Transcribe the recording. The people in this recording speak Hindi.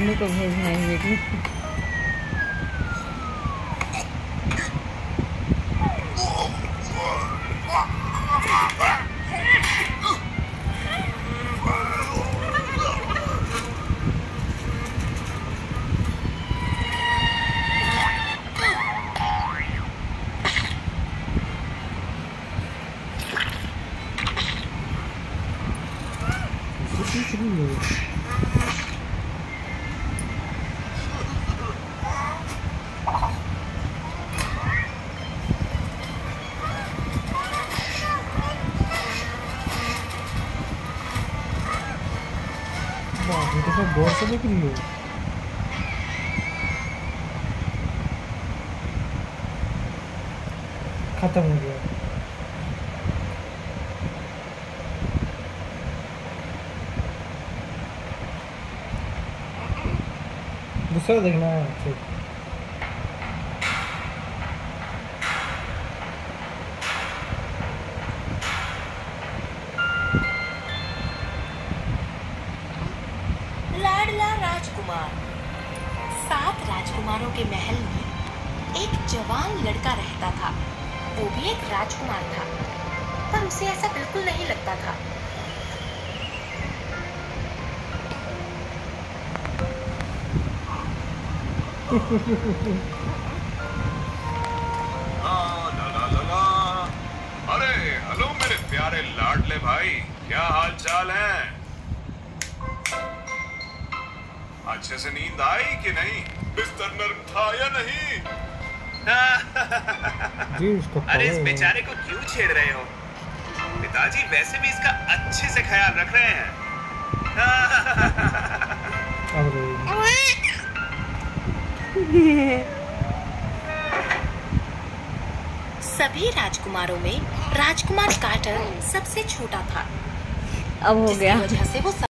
मम्मी को भेजना है वीडियो। तो सब गौर से देख रही हो। खत्म हो गया। दूसरा देखना है। लाडला राजकुमार। 7 राजकुमारों के महल में एक जवान लड़का रहता था। वो भी एक राजकुमार था, पर उसे ऐसा बिल्कुल नहीं लगता था। ला ला ला ला। अरे हेलो मेरे प्यारे लाडले भाई, क्या हाल चाल है? अच्छे से नींद आई कि नहीं? बिस्तर नर्म था या नहीं? अरे इस बेचारे को क्यों छेड़ रहे हो? पिताजी वैसे भी इसका अच्छे से ख्याल रख रहे हैं। सभी राजकुमारों में राजकुमार कार्टर सबसे छोटा था। अब हो गया। जिसकी वजह से वो